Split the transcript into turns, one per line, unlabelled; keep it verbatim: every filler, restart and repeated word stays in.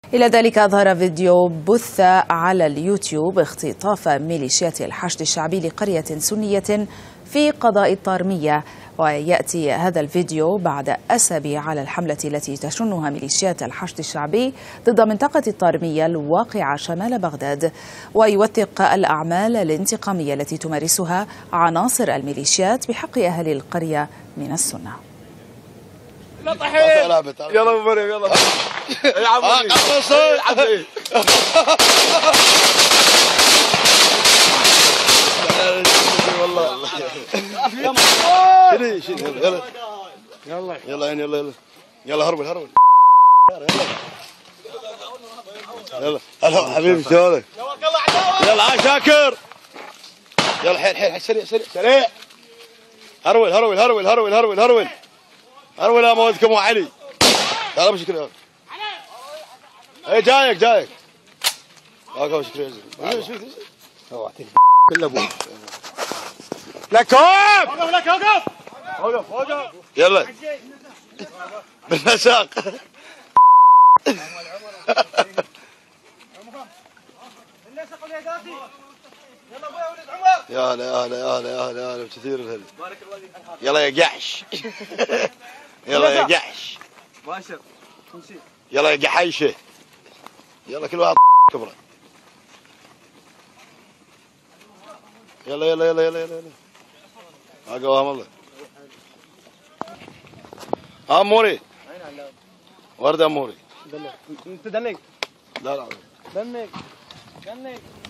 إلى ذلك أظهر فيديو بث على اليوتيوب اختطاف ميليشيات الحشد الشعبي لقرية سنية في قضاء الطارمية، ويأتي هذا الفيديو بعد أسابيع على الحملة التي تشنها ميليشيات الحشد الشعبي ضد منطقة الطارمية الواقعة شمال بغداد، ويوثق الأعمال الانتقامية التي تمارسها عناصر الميليشيات بحق أهل القرية من السنة.
يلا يلا ابو مريم يلا يا عمي والله شيل شيل يلا يلا يلا يلا يلا يلا هرول هرول يلا هلا حبيبي شلونك؟ يلا عا شاكر يلا حيل حيل سريع سريع سريع هرول هرول هرول هرول هرول هرول هرول يا مولدكم وعلي يلا بشكل يلا اي جايك جايك اوقف بشكل ايش فيك هو اعطيك كله ابوك لك وقف وقف لك وقف وقف وقف يلا بالمساق يا هلا يا هلا يا هلا يا هلا يا هلا بكثير الهلا يلا يا قحش يلا يا قحش ماشر يلا يا قحيشه يلا كل واحد كبره يلا يلا يلا يلا يلا اقوام الله اموري ورد اموري انت دنك لا لا دنك دنك